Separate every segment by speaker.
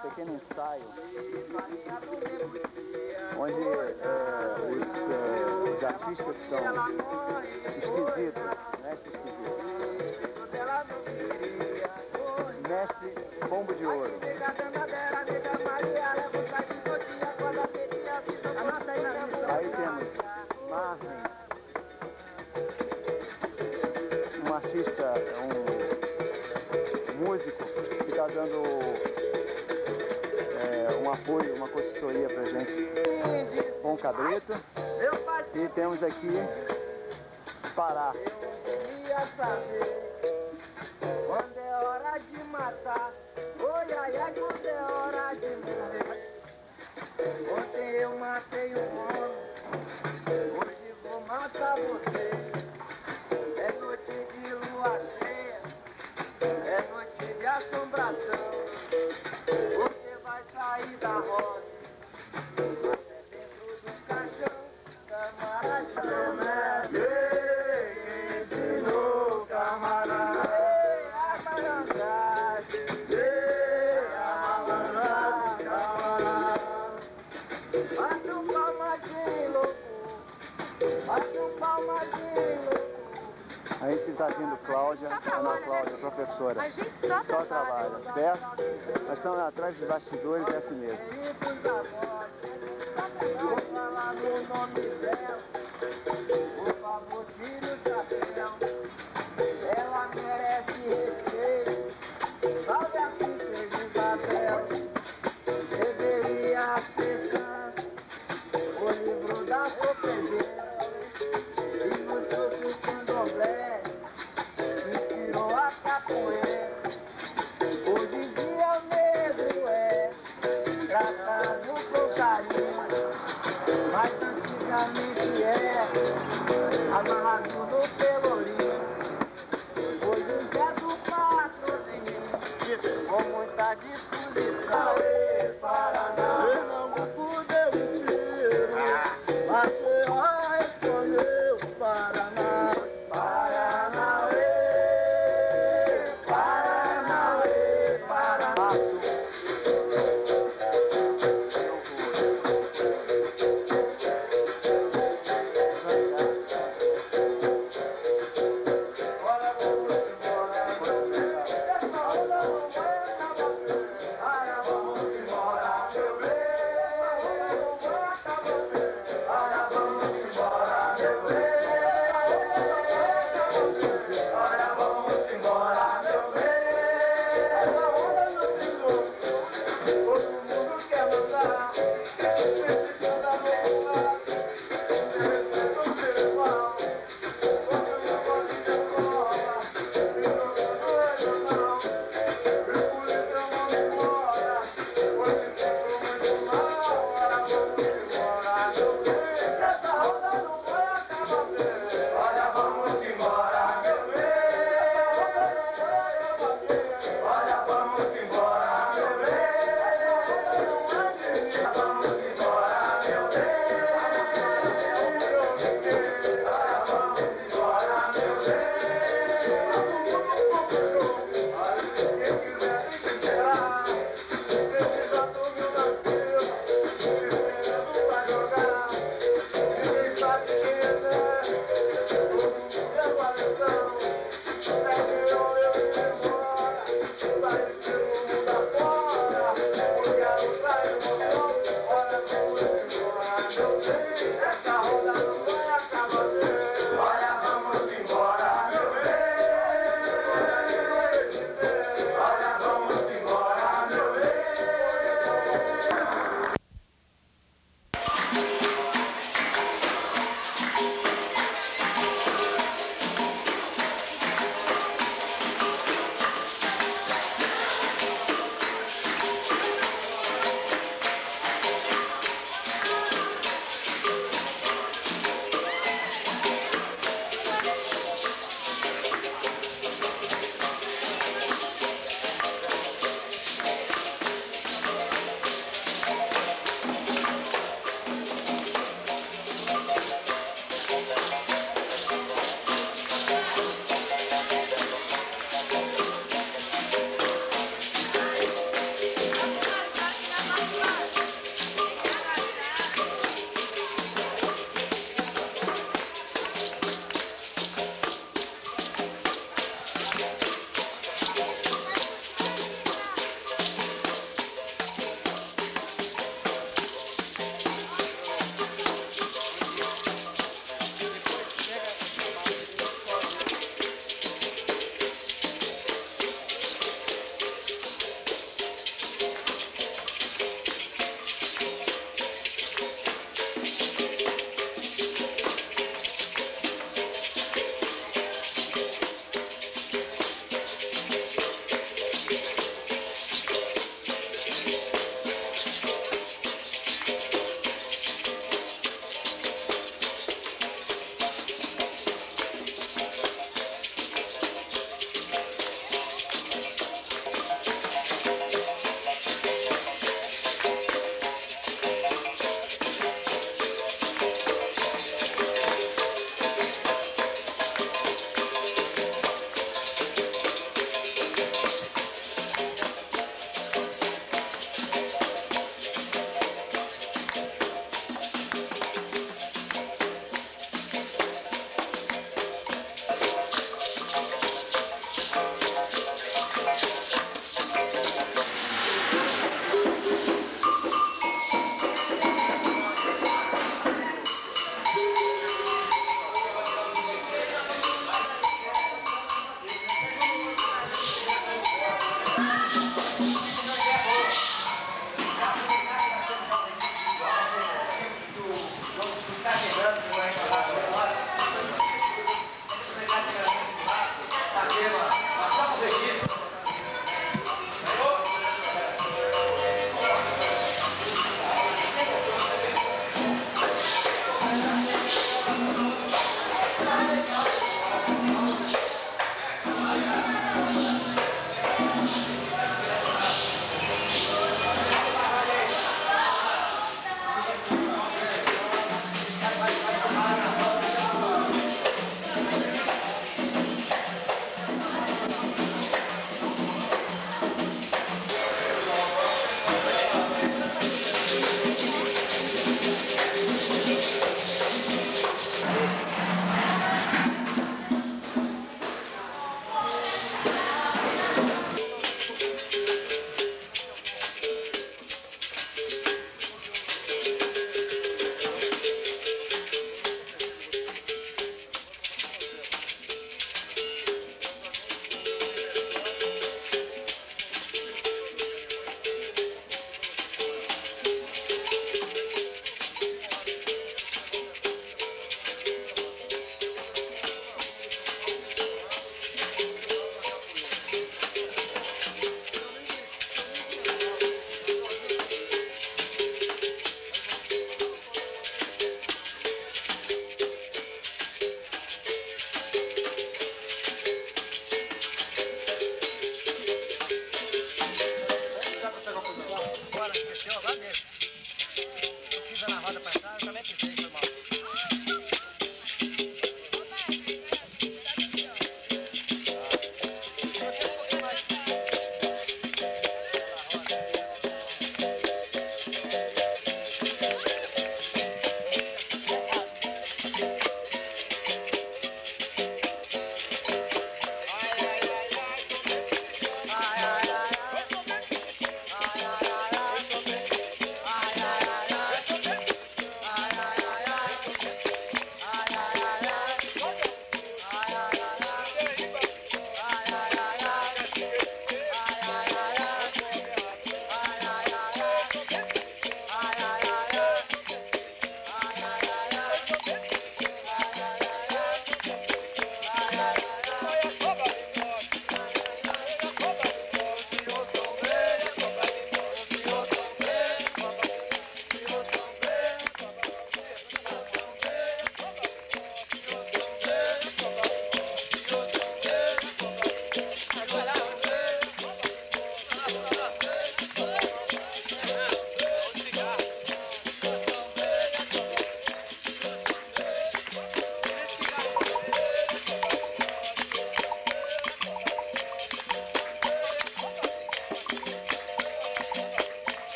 Speaker 1: pequeno ensaio onde os artistas são esquisitos, mestre esquisito. Mestre Pombo de Ouro. Aí temos Marley, um artista, um músico que está dando um apoio, uma consultoria pra gente. Bom Cabrito. E temos aqui Pará.
Speaker 2: Quando é hora de matar, oi, ai, ai, quando é hora de morrer. Ontem eu matei um homem, hoje vou matar você. É noite de lua cheia, é noite de assombração. Você vai sair da roda, até dentro do caixão, camaradão, né? Ensinou, camarada.
Speaker 1: Aí que está vindo Cláudia, Ana Cláudia, professora. Só trabalha, certo? Nós estamos atrás dos bastidores, é assim mesmo.
Speaker 2: Vou falar no nome dela, por favor, tire o chapéu. Ela merece respeito, salve a princesa Isabel. Deveria acessar o livro da Sofregueira e no seu candomblé inspirou a capoeira. Hoje em dia o negro é tratado com carinho, mas antigamente era amarrado no pelourinho. Hoje em dia do patrocínio, com muita disposição. Paraná, Pernambuco deu um tiro, Maceió respondeu, Paraná, Paranauê, Paranauê, Paraná.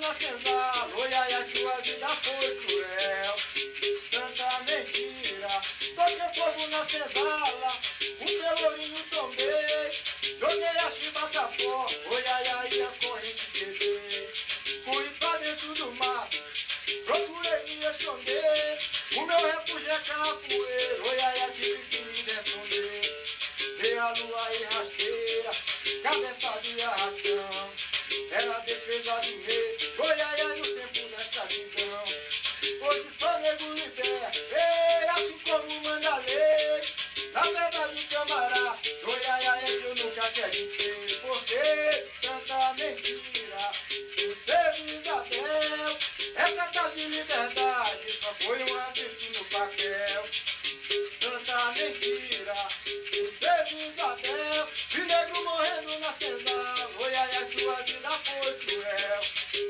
Speaker 2: na senzala, oi, ai, a sua vida foi cruel. Tanta mentira, toquei fogo na senzala, o pelourinho tombei, joguei a chibata fora, oi, ai, ai, a corrente quebrei. Fui pra dentro do mato, procurei me esconder, o meu refúgio é capoeira, oi, ai, ai, tive que me defender. Veio a lua e rasteira, cabeça de arrastão, era a defesa do rei, oi, ai, ai, no tempo da escravidão. Hoje sou nego liberto, ei, assim como manda a lei. Na verdade, camarada, oi, ai, ai, eu nunca acreditei. Porque tanta mentira, o teve Isabel. Essa casa de liberdade só foi um aviso no papel. Tanta mentira, o teve Isabel. E negro morrendo na senzala, oi, ai, ai, sua vida foi cruel.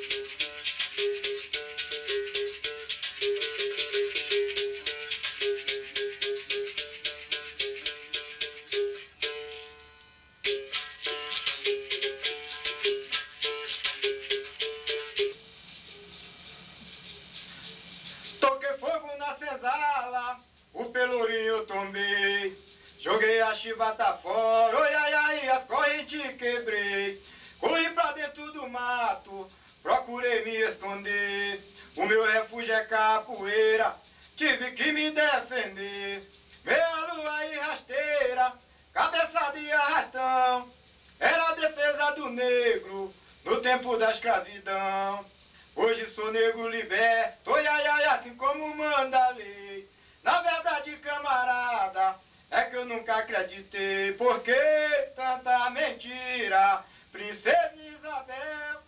Speaker 2: Toquei fogo na senzala, o pelourinho tombei, joguei a chibata fora, oi, ai, ai, as correntes quebrei. Corri pra dentro do mato, procurei me esconder, o meu refúgio é capoeira, tive que me defender. Meia lua e rasteira, cabeça de arrastão, era a defesa do negro no tempo da escravidão. Hoje sou negro liberto, oi, ai, ai, assim como manda a lei. Na verdade, camarada, é que eu nunca acreditei. Por que tanta mentira, Princesa Isabel?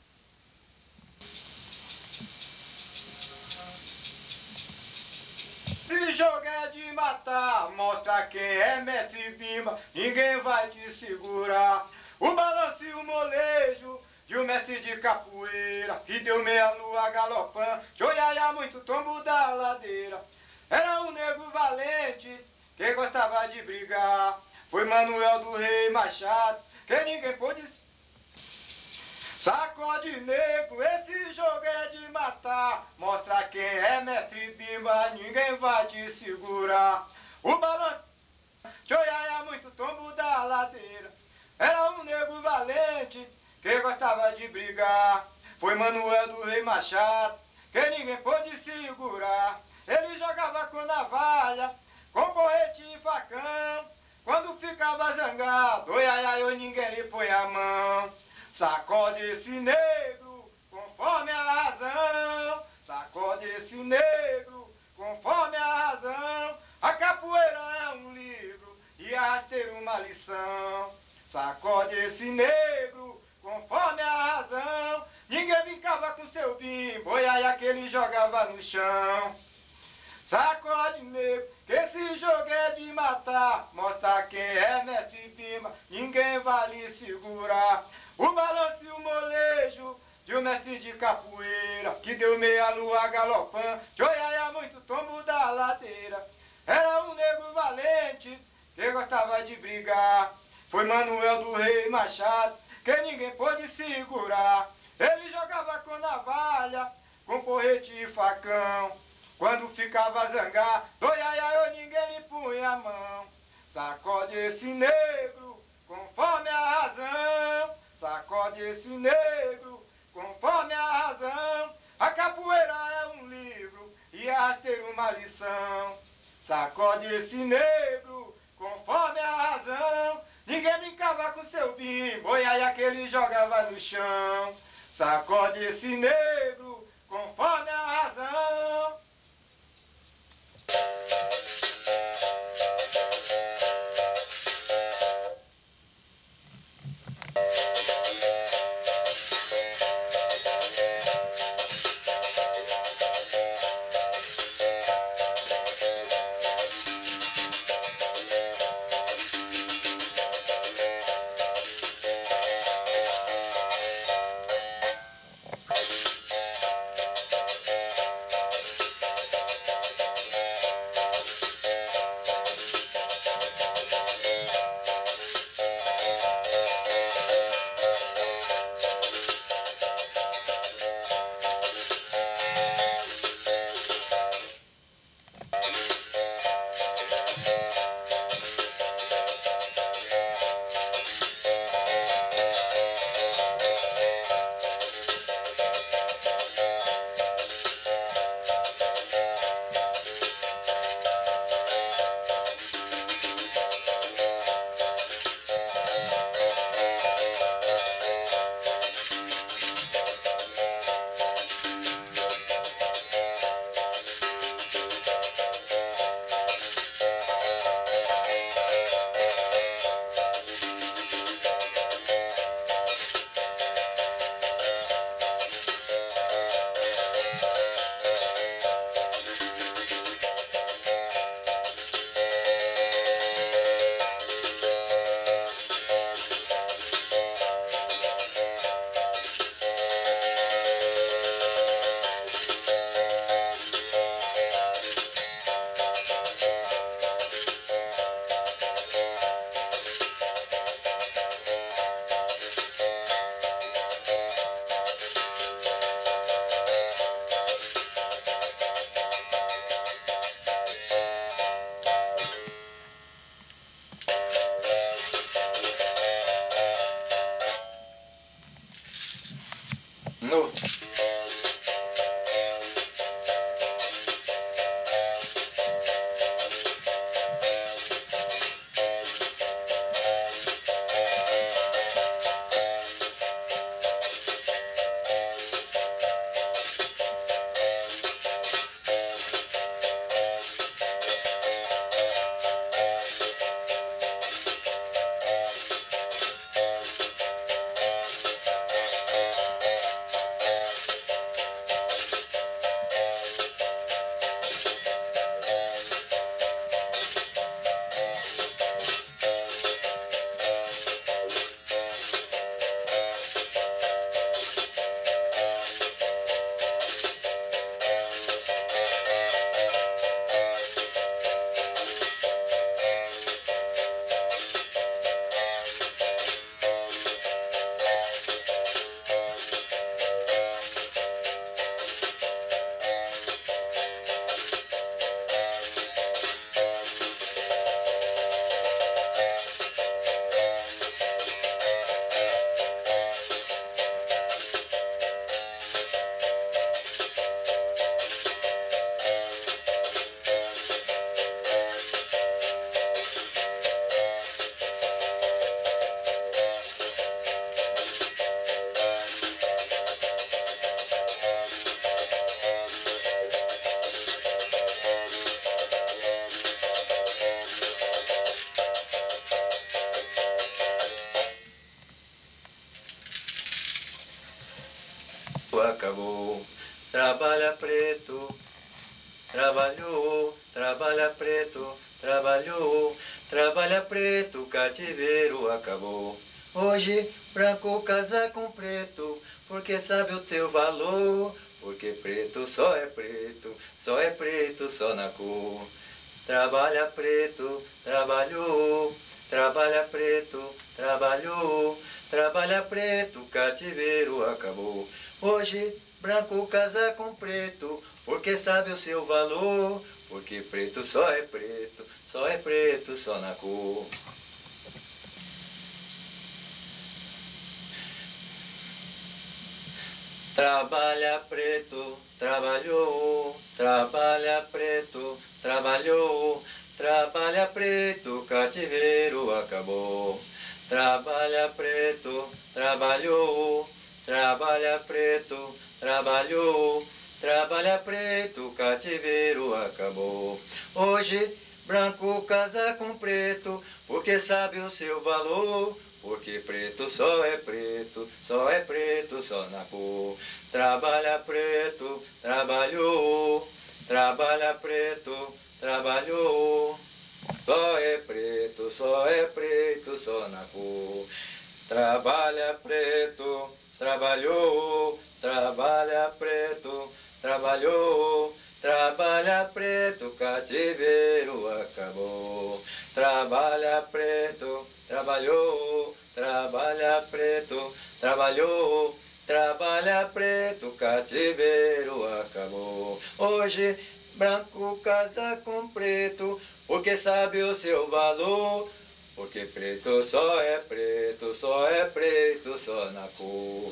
Speaker 2: Se jogo é de matar, mostra quem é mestre Bimba, ninguém vai te segurar. O balanço e o molejo de um mestre de capoeira, que deu meia lua galopando, de olhar muito tombo da ladeira. Era um negro valente, que gostava de brigar, foi Manuel do Rei Machado, que ninguém pôde. Sacode negro, esse jogo é de matar, mostra quem é mestre Bimba, ninguém vai te segurar. O balanço, de olhar muito tombo da ladeira. Era um negro valente, que gostava de brigar, foi Manuel do Rei Machado, que ninguém pôde segurar. Ele jogava com navalha, com porrete e facão, quando ficava zangado, oi, ai, ai, oi, ninguém lhe põe a mão. Sacode esse negro, conforme a razão, sacode esse negro, conforme a razão. A capoeira é um livro e a rasteira uma lição. Sacode esse negro, conforme a razão. Ninguém brincava com seu bimbo, oi, ai, aquele jogava no chão. Sacode negro, que esse jogo é de matar, mostra quem é mestre Bimba, ninguém vai lhe segurar. O balanço e o molejo de um mestre de capoeira, que deu meia lua galopando, de olhar muito tombo da ladeira. Era um negro valente, que gostava de brigar, foi Manuel do Rei Machado, que ninguém pôde segurar. Ele jogava com navalha, com porrete e facão, quando ficava zangado, oi, ai, ai, oi, ninguém lhe punha a mão. Sacode esse negro, conforme a razão. Sacode esse negro, conforme a razão. A capoeira é um livro e a rasteira uma lição. Sacode esse negro, conforme a razão. Ninguém brincava com seu bimbo, oi, ai, aquele jogava no chão. Sacode esse negro, conforme a razão.
Speaker 3: No. Acabou, trabalha preto, trabalhou, trabalha preto, trabalhou, trabalha preto, cativeiro acabou. Hoje branco casa com preto, porque sabe o teu valor, porque preto, só é preto só na cor. Trabalha preto, trabalhou, trabalha preto, trabalhou, trabalha preto, cativeiro acabou. Hoje branco casa com preto, porque sabe o seu valor, porque preto, só é preto só na cor. Trabalha preto, trabalhou, trabalha preto, trabalhou, trabalha preto, cativeiro acabou. Trabalha preto, trabalhou, trabalha preto, trabalhou, trabalha preto, cativeiro acabou. Hoje branco casa com preto, porque sabe o seu valor, porque preto, só é preto só na cor. Trabalha preto, trabalhou, trabalha preto, trabalhou, só é preto só na cor. Trabalha preto, trabalhou, trabalha preto, trabalhou, trabalha preto, cativeiro acabou. Trabalha preto, trabalhou, trabalha preto, trabalhou, trabalha preto, cativeiro acabou. Hoje branco casa com preto, porque sabe o seu valor, porque preto, só é preto só na cor.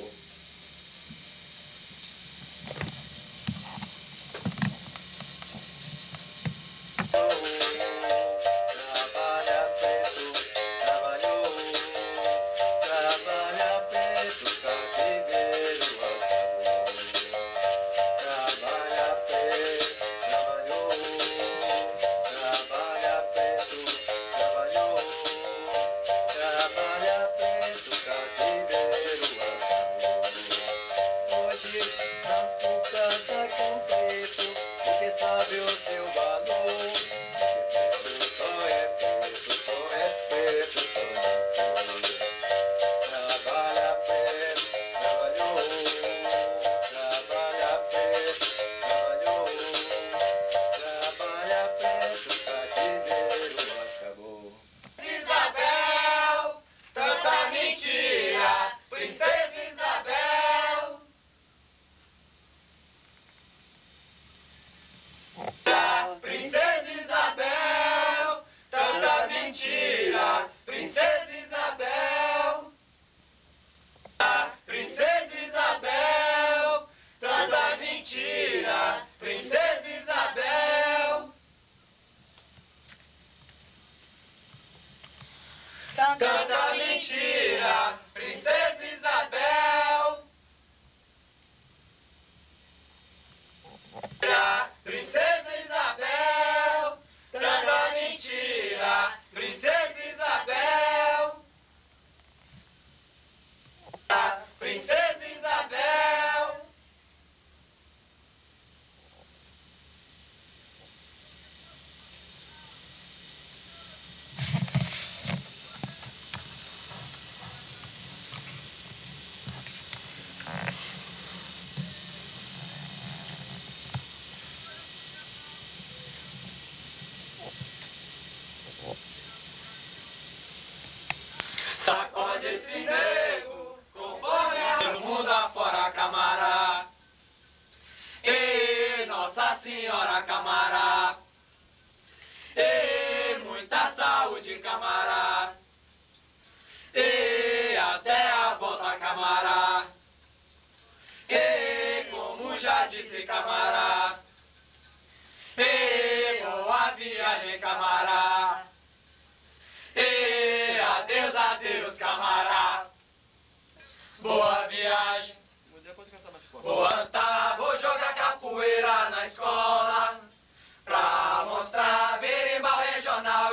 Speaker 3: Princesa Isabel, tanta mentira, Princesa Isabel. Princesa Isabel. Sacode esse nego, conforme no mundo afora, Camará. Ei, Nossa Senhora, Camará. Ei, muita saúde, Camará. Ei, até a volta, Camará. Ei, como já disse, Camará. Ei, boa viagem, Camará. Ei, adeus, adeus, Camará. Boa viagem. Vou andar, vou jogar capoeira na escola pra mostrar berimbau regional.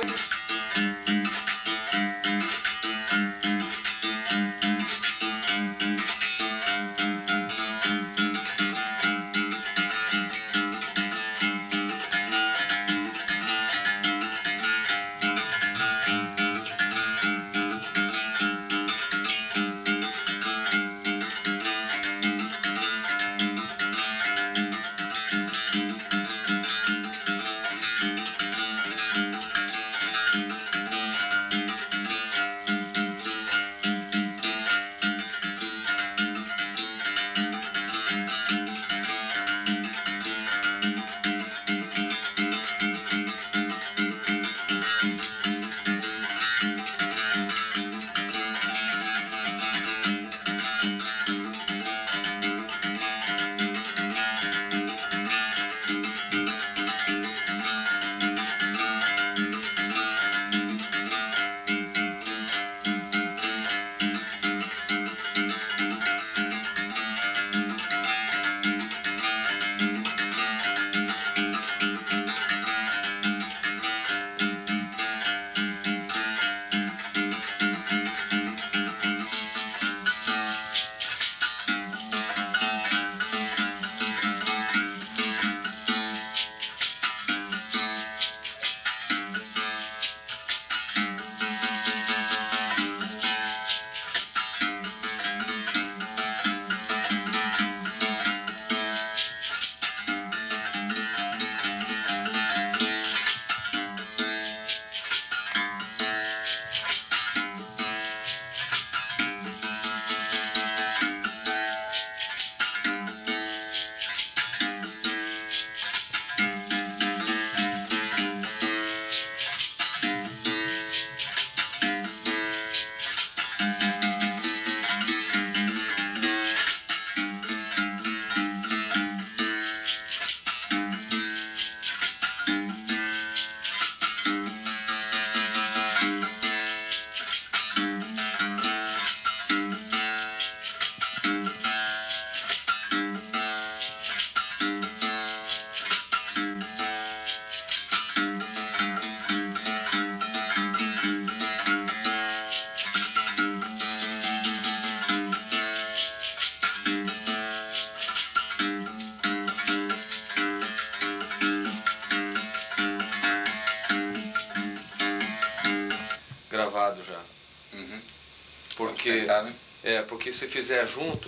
Speaker 4: Gravado já.
Speaker 5: Uhum.
Speaker 4: Porque,
Speaker 5: tentar, né?
Speaker 4: porque se fizer junto,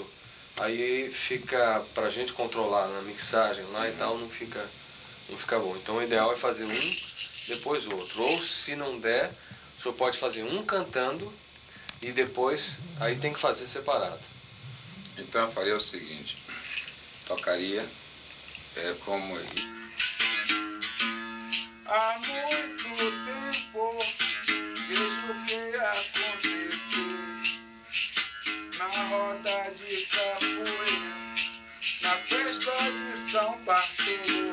Speaker 4: aí fica pra gente controlar na mixagem lá e tal, não fica bom. Então o ideal é fazer um, depois o outro. Ou se não der, o senhor pode fazer um cantando e depois aí tem que fazer separado.
Speaker 5: Então eu faria o seguinte, tocaria como... Há muito tempo vejo o que aconteceu na roda de capoeira, na festa de São Bartolomeu.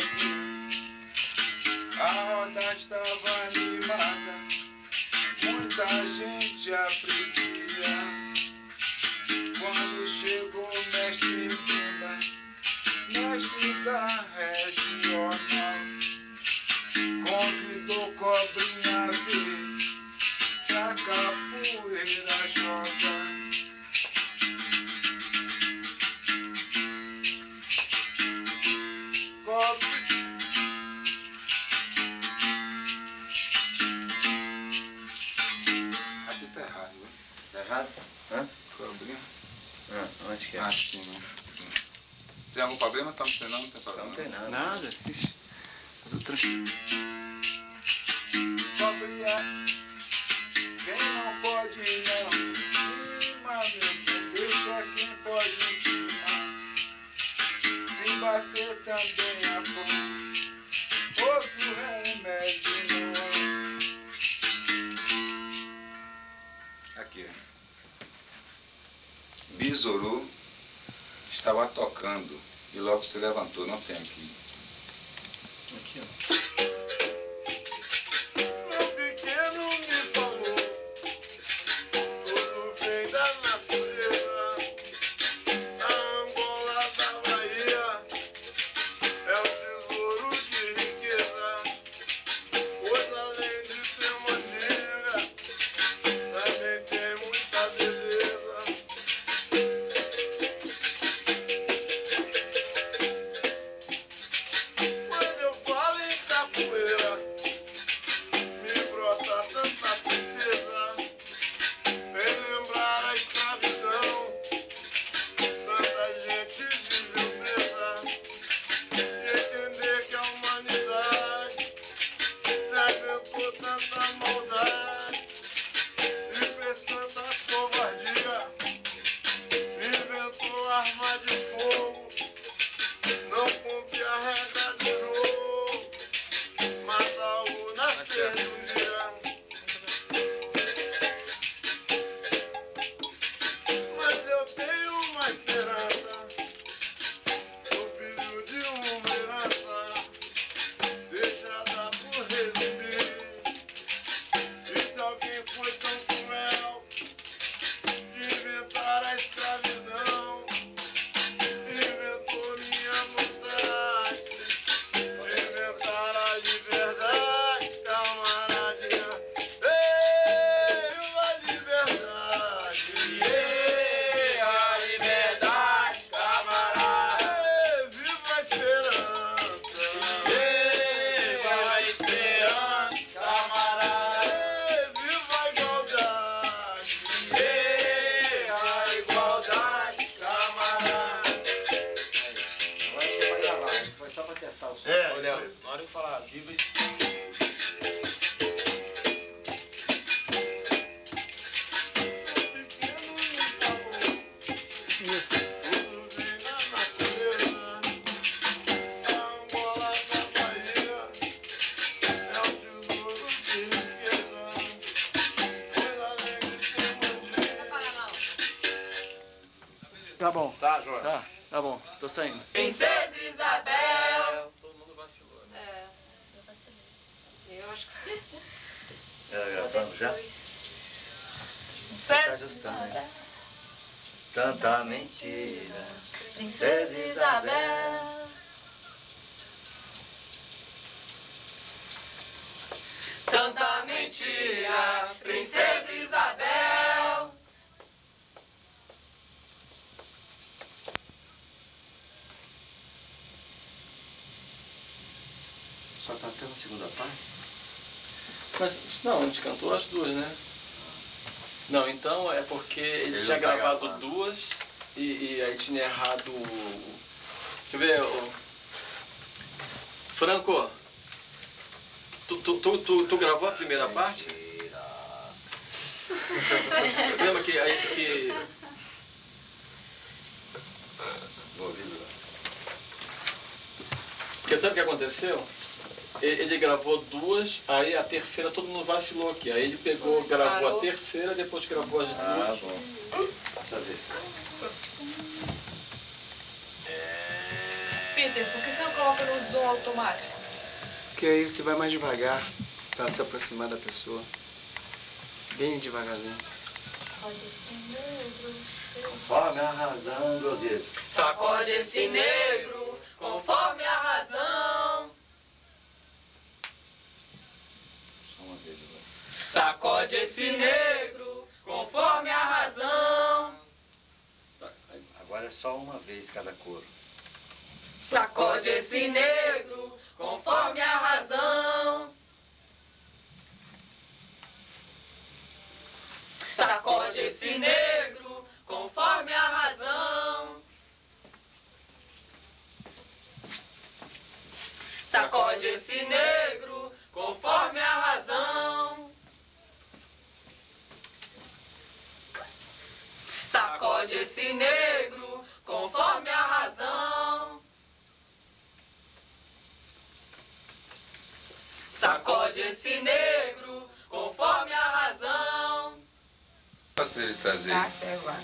Speaker 5: A roda estava animada, muita gente aprecia. Quando chegou mestre Pimba, mestre da ré, algum problema? Estamos treinando, não tem problema.
Speaker 6: Não tem nada.
Speaker 1: Nada? Ixi, tudo tranquilo.
Speaker 5: Quem não pode não cima, meu bem, deixa quem pode cima. Se bater também a fome, outro remédio não. Aqui. Besouro estava tocando e logo se levantou, não tem aqui.
Speaker 6: Aqui, ó.
Speaker 5: Meu pequeno me falou, tudo vem da natureza. A Angola da Bahia é o tesouro de riqueza. Pois além de ter mandinga, também tem muita beleza. Quando eu falo em capoeira, me brota tanta tristeza. Vem lembrar a escravidão, tanta gente viveu presa. E entender que a humanidade já inventou tanta maldade e fez tanta covardia. Inventou arma de fogo, não cumpre a regra do jogo, mata o nascer do dia. Mas eu tenho uma esperança, sou filho de uma herança, deixada por resumir. E se alguém foi tão cruel de inventar a escravidão, inventou minha vontade de inventar a liberdade, camaradinha. Ei, viva a liberdade!
Speaker 3: Ei, a liberdade, camarada.
Speaker 5: Ei, viva a esperança!
Speaker 3: Viva a esperança, camarada.
Speaker 5: Ei, viva a igualdade!
Speaker 3: Viva a igualdade, camarada.
Speaker 6: Agora você vai gravar, isso foi só pra testar o som.
Speaker 5: É,
Speaker 6: Ô,
Speaker 5: isso
Speaker 6: Léo,
Speaker 5: aí.
Speaker 6: na hora que falar viva esse...
Speaker 5: Pequeno me falou,
Speaker 1: Isso.
Speaker 5: tudo vem da natureza. A Angola da Bahia é o tesouro de riqueza. Pois além de ter mandinga,
Speaker 1: Tá bom.
Speaker 6: Tá, João.
Speaker 1: Tá bom. Tô saindo.
Speaker 3: Princesa Isabel.
Speaker 6: Todo mundo vacilou, né?
Speaker 7: É, eu vacilei. Eu acho que sim.
Speaker 6: Gravando já?
Speaker 7: Tá
Speaker 6: ajustando, hein? Tanta mentira.
Speaker 7: Princesa Isabel.
Speaker 3: Tanta mentira, Princesa Isabel.
Speaker 6: Só tá até na segunda parte?
Speaker 8: Mas, não, a gente cantou as duas, né? Não, então é porque ele
Speaker 6: Ele
Speaker 8: tinha
Speaker 6: não tá
Speaker 8: gravado
Speaker 6: gravando.
Speaker 8: duas e aí tinha errado. Deixa eu ver. Franco, tu gravou a primeira parte? Lembra que aí que.
Speaker 6: Vou ouvir lá.
Speaker 8: Porque sabe o que aconteceu? Ele gravou duas, aí a terceira todo mundo vacilou aqui. Aí ele pegou, gravou
Speaker 7: Parou.
Speaker 8: a terceira, depois gravou as
Speaker 6: Ah,
Speaker 8: duas.
Speaker 6: bom. Deixa eu ver.
Speaker 7: Peter, por que você não coloca no zoom automático?
Speaker 1: Porque aí você vai mais devagar pra se aproximar da pessoa. Bem devagarzinho.
Speaker 7: Pode ser negro.
Speaker 6: Conforme a razão dos erros.
Speaker 3: Sacode esse negro, conforme a razão.
Speaker 6: Só uma vez agora.
Speaker 3: Sacode esse negro, conforme a razão.
Speaker 6: Agora é só uma vez cada coro.
Speaker 3: Sacode esse negro, conforme a razão. Sacode esse negro, conforme a razão. Sacode esse negro conforme a razão. Sacode esse negro conforme a razão. Sacode esse negro conforme a razão.
Speaker 4: Para ele trazer.
Speaker 9: Até agora.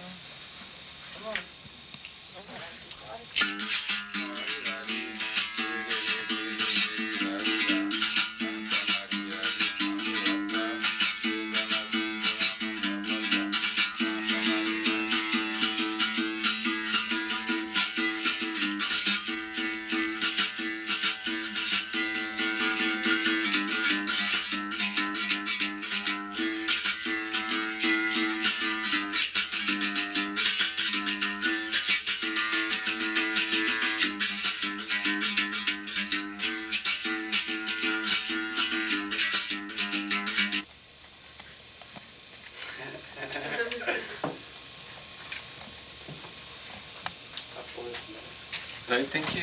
Speaker 8: Daí tem que...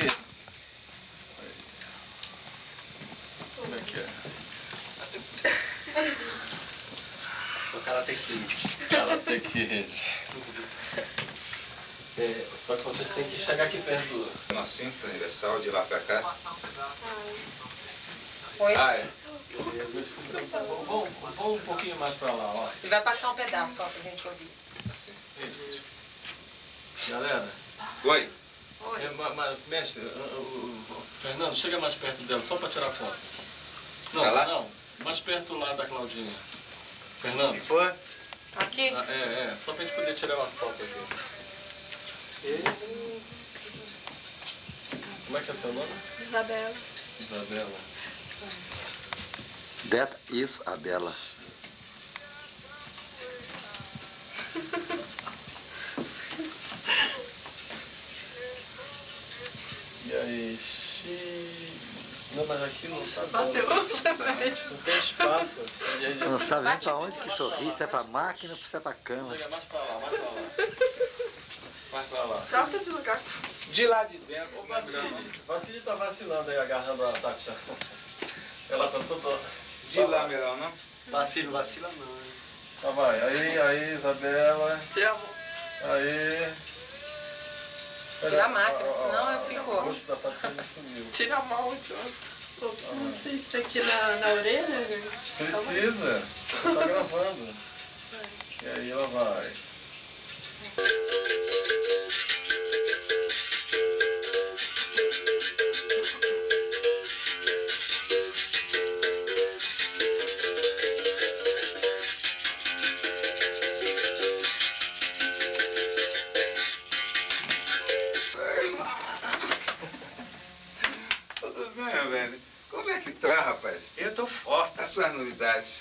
Speaker 8: Como é que é?
Speaker 6: Sou Karate Kid.
Speaker 8: Karate Kid. Só que vocês têm que chegar aqui perto do...
Speaker 5: Nosso cinto universal de lá pra cá.
Speaker 9: Oi?
Speaker 8: Ah, é. Beleza. Vão um pouquinho mais pra lá, ó.
Speaker 9: E vai passar um pedaço só pra gente ouvir.
Speaker 8: Isso. Galera.
Speaker 5: Oi.
Speaker 9: Oi.
Speaker 8: Mestre, Fernando, chega mais perto dela, só pra tirar foto. Não,
Speaker 4: Pra lá?
Speaker 8: não. Mais perto lá da Claudinha. Fernando.
Speaker 6: Foi?
Speaker 9: Aqui?
Speaker 8: Só pra gente poder tirar uma foto aqui. Como é que é seu nome?
Speaker 7: Isabela.
Speaker 8: Isabela.
Speaker 6: That is a Bela.
Speaker 8: E aí, Não, mas aqui não sabe.
Speaker 7: Bateu
Speaker 8: Não tem espaço.
Speaker 6: Não sabe nem pra onde que sorri, se é pra máquina ou se é pra cama.
Speaker 8: Chega mais pra lá, mais pra lá. Mais pra lá.
Speaker 7: Troca de lugar.
Speaker 5: De lá de dentro.
Speaker 8: Ô, Vassili tá vacilando aí, agarrando a taxa. Ela tá toda...
Speaker 5: De lá, melhor, não?
Speaker 6: Vacila não.
Speaker 8: Tá, vai. Aí, Isabela.
Speaker 7: Tira a mão.
Speaker 8: Aí...
Speaker 9: Tira a máquina, senão eu fico...
Speaker 8: O rosto da Tatiana sumiu.
Speaker 7: Tira a mão, Diogo. Pô, precisa ser isso aqui na orelha, gente?
Speaker 8: Precisa. Tá gravando. E aí ela vai.
Speaker 5: Tudo bem, meu velho? Como é que tá, rapaz?
Speaker 10: Eu tô forte.
Speaker 5: As suas novidades?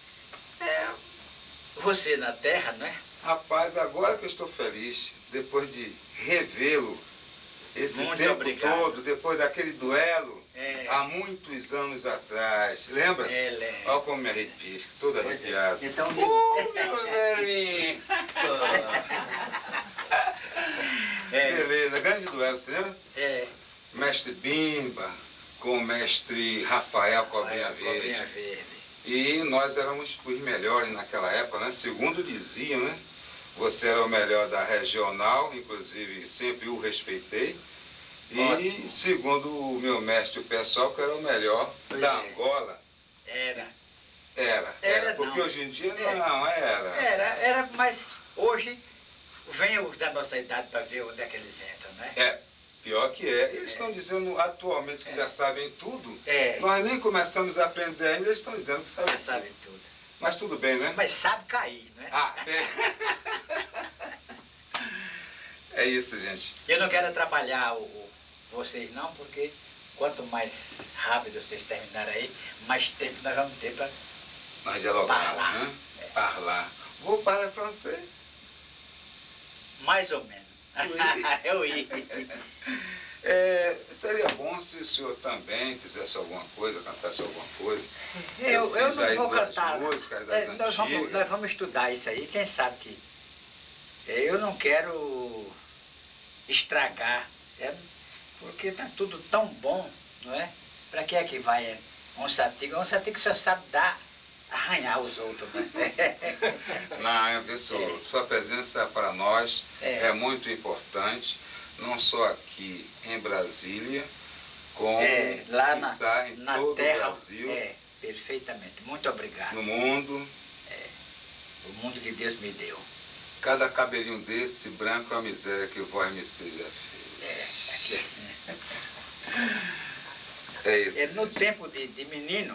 Speaker 10: Você na terra, né?
Speaker 5: Rapaz, agora que eu estou feliz, depois de revê-lo esse
Speaker 10: Muito
Speaker 5: tempo
Speaker 10: obrigado.
Speaker 5: todo, depois daquele duelo,
Speaker 10: É.
Speaker 5: há muitos anos atrás. Lembra-se?
Speaker 10: Lembro.
Speaker 5: Olha como me arrepio, fico todo arrepiado.
Speaker 10: Então,
Speaker 5: Meu velhinho! Beleza, grande duelo, você lembra? Mestre Bimba com o mestre Rafael Cobrinha Verde.
Speaker 10: Cobrinha Verde.
Speaker 5: E nós éramos os melhores naquela época, né? Segundo diziam, né? Você era o melhor da regional, inclusive sempre o respeitei. E segundo o meu mestre, o pessoal, que era o melhor da Angola. Era, porque
Speaker 10: não.
Speaker 5: hoje em dia não, era.
Speaker 10: Era, mas hoje vem os da nossa idade para ver onde é que eles entram, né?
Speaker 5: Pior que é. Eles estão dizendo atualmente que já sabem tudo.
Speaker 10: É.
Speaker 5: Nós nem começamos a aprender ainda, eles estão dizendo que sabem
Speaker 10: Já
Speaker 5: tudo.
Speaker 10: sabem tudo.
Speaker 5: Mas tudo bem, né?
Speaker 10: Mas sabe cair, né?
Speaker 5: É isso, gente.
Speaker 10: Eu não quero atrapalhar vocês não, porque quanto mais rápido vocês terminarem aí, mais tempo nós vamos ter para
Speaker 5: Nós dialogamos,
Speaker 10: Parlar.
Speaker 5: né? Parlar. Vou falar francês.
Speaker 10: mais ou menos. Eu ia.
Speaker 5: Seria bom se o senhor também fizesse alguma coisa, cantasse alguma coisa.
Speaker 10: Eu
Speaker 5: fiz
Speaker 10: não
Speaker 5: aí
Speaker 10: vou
Speaker 5: duas
Speaker 10: cantar.
Speaker 5: músicas das
Speaker 10: Nós
Speaker 5: antigas.
Speaker 10: vamos estudar isso aí, quem sabe que... Eu não quero estragar, porque tá tudo tão bom, não é? Para que é que vai onça tigre? Onça tigre só sabe dar, arranhar os outros, né?
Speaker 11: Não, é absoluto. Sua presença para nós é muito importante, não só aqui em Brasília, como
Speaker 10: lá
Speaker 11: em todo
Speaker 10: terra,
Speaker 11: o Brasil.
Speaker 10: Perfeitamente. Muito obrigado.
Speaker 11: No mundo.
Speaker 10: O mundo que Deus me deu.
Speaker 11: Cada cabelinho desse branco é uma miséria que vós me seja feio.
Speaker 10: Aqui assim.
Speaker 11: É isso.
Speaker 10: No tempo de menino,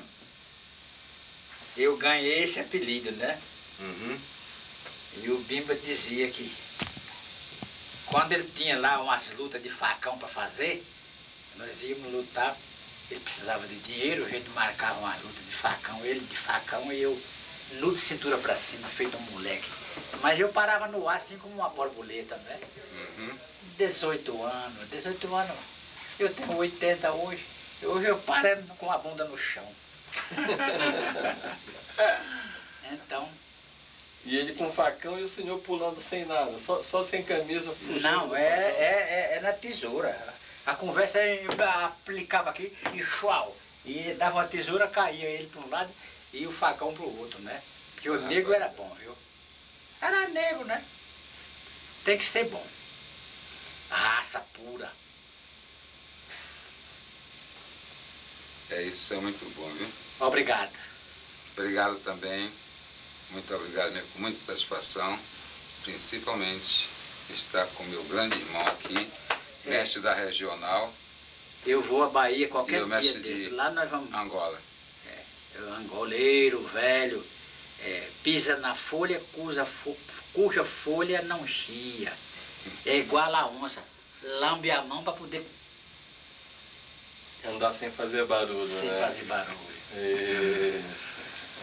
Speaker 10: eu ganhei esse apelido, né?
Speaker 11: Uhum.
Speaker 10: E o Bimba dizia que quando ele tinha lá umas lutas de facão para fazer, nós íamos lutar, ele precisava de dinheiro, a gente marcava uma luta de facão, ele de facão e eu nu de cintura para cima, feito um moleque. Mas eu parava no ar assim como uma borboleta, né?
Speaker 11: Uhum.
Speaker 10: 18 anos, eu tenho 80 hoje. Hoje eu paro com a bunda no chão. Então...
Speaker 8: E ele com facão e o senhor pulando sem nada, só sem camisa, fugindo.
Speaker 10: Não, é na tesoura. A conversa aplicava aqui e chuau. E dava uma tesoura, caía ele para um lado e o facão para o outro, né? Porque o negro era bom, viu? Era negro, né? Tem que ser bom. Raça pura.
Speaker 11: Isso é muito bom, viu?
Speaker 10: Obrigado.
Speaker 11: Obrigado também. Muito obrigado, com muita satisfação. Principalmente estar com meu grande irmão aqui, mestre da regional.
Speaker 10: Eu vou à Bahia qualquer dia
Speaker 11: mestre
Speaker 10: desse.
Speaker 11: de
Speaker 10: Lá nós vamos...
Speaker 11: Angola.
Speaker 10: Angoleiro, velho, pisa na folha, cuja folha não chia. É igual a onça. Lambe a mão para poder...
Speaker 8: Andar sem fazer barulho,
Speaker 10: sem
Speaker 8: né?
Speaker 10: fazer barulho.
Speaker 8: Isso.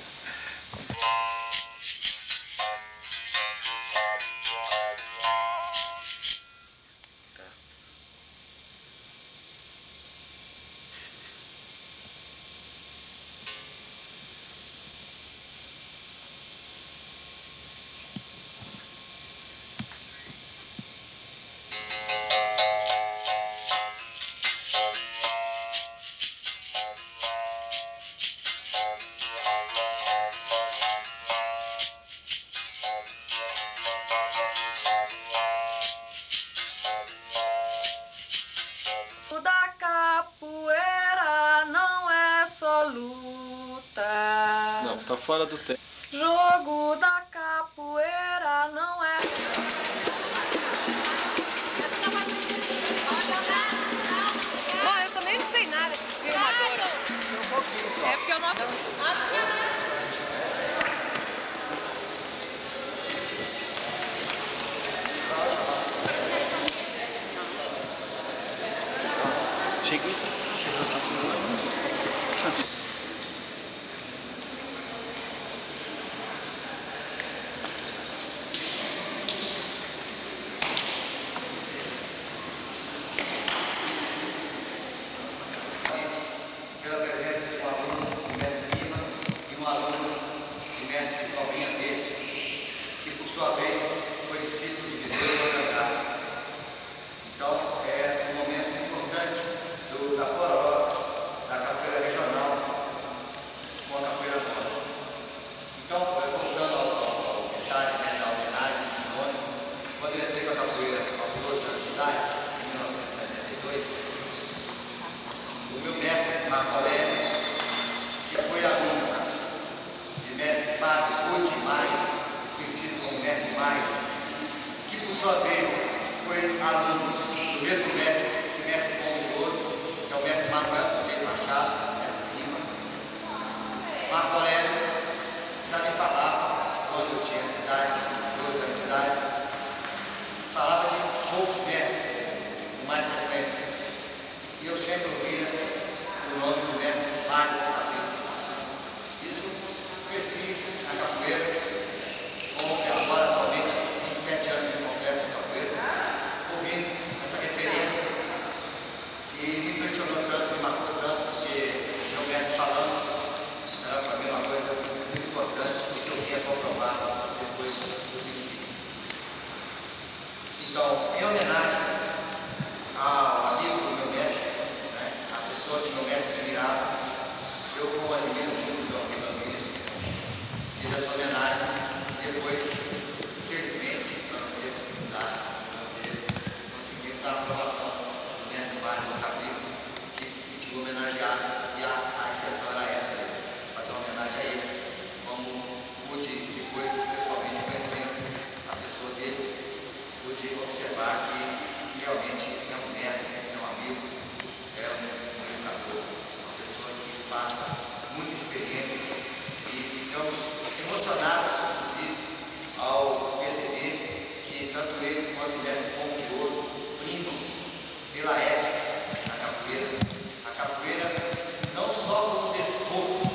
Speaker 7: Da capoeira não é só luta.
Speaker 8: Não, tá fora do tempo.
Speaker 7: Jogo da capoeira não é... Bom, eu também não sei nada de filmadora.
Speaker 6: Sei um pouquinho só.
Speaker 7: É porque eu não...
Speaker 1: Cheguei.
Speaker 6: Pela presença de um aluno do mestre Lima e um aluno do mestre Paulinha Verde, que por sua vez foi discípulo de Bezerra do Cantar. Então, é um momento importante da Poró, da capoeira regional, com a capoeira nova. Então, voltando ao detalhe da homenagem, do sinônimo, quando eu entrei com a capoeira aos 12 anos de idade, em 1972, o meu mestre Marco Aurélio, que foi aluno de mestre Fábio Maio, conhecido como mestre Maio, que por sua vez foi aluno do mesmo mestre, que mestre Paulo Ouro, que é o mestre Manuel Correia Machado, mestre Lima. Marco Aurélio já me falava, quando eu tinha essa idade, 12 anos de idade, falava de poucos mestres, com mais frequência. E eu sempre ouvia o nome do mestre Mário Capeta. Isso cresci na capoeira, como agora atualmente 27 anos de completo de capoeira, ouvindo essa referência. E me impressionou tanto, me marcou tanto, porque meu mestre falando era para mim uma coisa muito importante, que eu vinha comprovar depois do princípio. Então, em homenagem ao amigo do meu mestre, a pessoa que meu mestre admirava, eu como alimento junto ao amigo Luiz, fiz essa homenagem, depois, infelizmente, não teve dificuldade, conseguimos a aprovação do mestre Mário do capítulo, que se sentiu homenageado, e a intenção era essa, fazer uma homenagem a ele, como pude depois, pessoalmente, conhecendo a pessoa dele, pude observar que realmente é um mestre, é um amigo, é um educador, uma pessoa que passa muita experiência e ficamos emocionados, inclusive, ao perceber que tanto ele quanto o mestre Pombo de Ouro brindam pela ética da capoeira. A capoeira não só como desporto,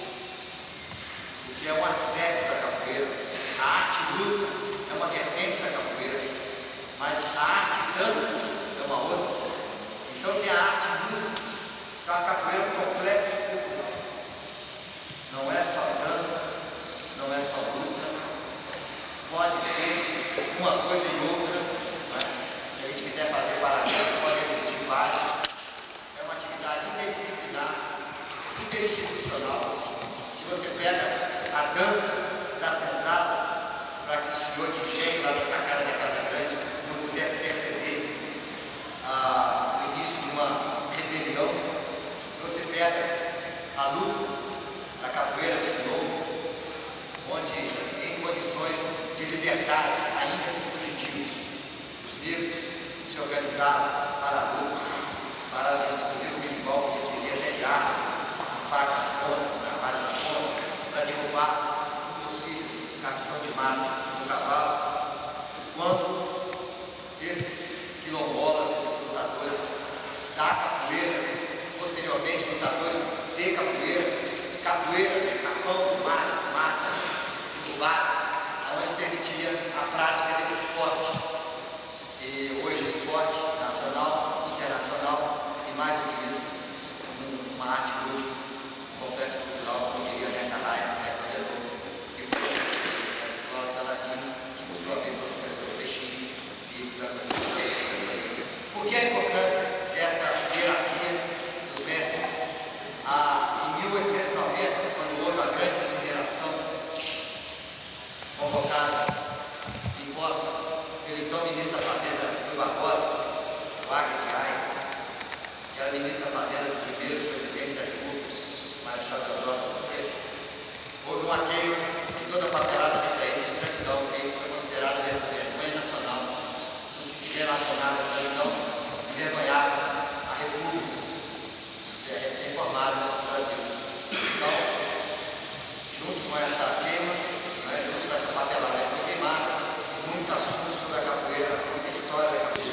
Speaker 6: que é um aspecto da capoeira, a arte luta é uma vertente da capoeira, mas a arte dança é uma outra. Então tem a arte música, então a capoeira é um complexo cultural. Não é só dança, não é só luta, pode ser uma coisa e outra, né? Se a gente quiser fazer paralelos, pode existir vários. É uma atividade interdisciplinar, interinstitucional. Se você pega a dança da senzala, para que o senhor de engenho lá da sacada da Casa Grande não pudesse perceber o início de uma rebelião, se você pega a luta da capoeira de novo, onde em condições de liberdade ainda fugitivos, os negros se organizavam para a luta, para inclusive o berimbau que seria negar a faca na ponta, a faca na ponta, para derrubar o possível capitão de mato do cavalo, quando esses quilombolas, esses lutadores da capoeira, posteriormente lutadores de capoeira, capão, mata, combate, onde permitia a prática desse esporte. E hoje o esporte nacional, internacional e mais do que isso, uma arte lúdica, um complexo cultural, como diria Neca Raia, que foi a escola da Latina, que por sua vez foi o professor Peixinho e da coisa. Por que a importância dessa hierarquia dos mestres? Em 1890, quando houve a grande incineração convocada em Costa pelo então ministro da Fazenda Rui Barbosa, Wagner de Aia, que era ministro da Fazenda dos primeiros presidentes da República, Marechal Deodoro Fonseca, houve uma queima de toda a papelada referente à escravidão, porque isso foi considerado vergonha nacional, o que se relacionava à escravidão envergonhava a República recém-formada no Brasil. Então, junto com essa queima, junto com essa papelada que foi queimada, muito assunto sobre a capoeira, a história da capoeira.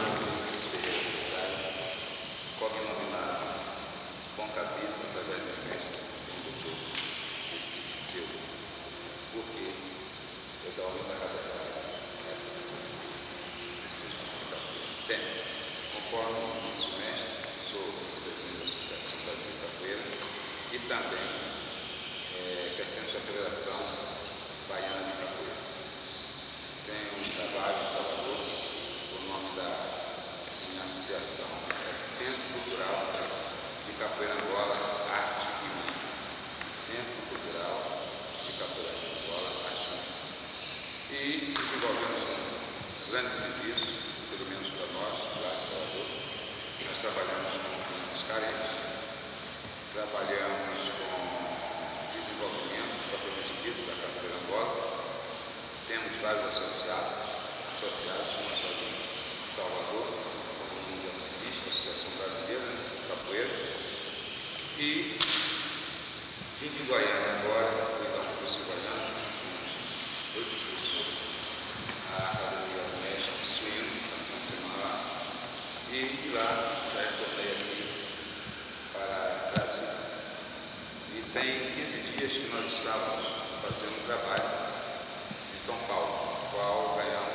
Speaker 11: Cognominado com capítulo através da mestre do doutor Recife Silva, porque eu dou uma da cabeçada, tem, conforme disse o mestre, sou vice-presidente da Associação Brasileira de Capoeira e também pertenço à Federação Baiana de Capoeira. Tenho um trabalho em Salvador, o nome da minha associação é Centro Cultural de Capoeira Angola, Arte e Mídia. Centro Cultural de Capoeira Angola, Arte e Mídia. E desenvolvemos um grande serviço, pelo menos para nós, lá em Salvador. Nós trabalhamos com crianças carentes, trabalhamos com desenvolvimento propriamente dito da capoeira Angola. Temos vários associados, não só de Salvador, como o Mundo Acionista, Associação Brasileira de Capoeira. E vim de Goiânia agora, fui dar um curso em Goiânia, 8 cursos, a Academia do Mestre de Suíno, passei uma semana lá. E lá já retornei aqui para Brasília. E tem 15 dias que nós estávamos fazendo um trabalho em São Paulo, no qual ganhamos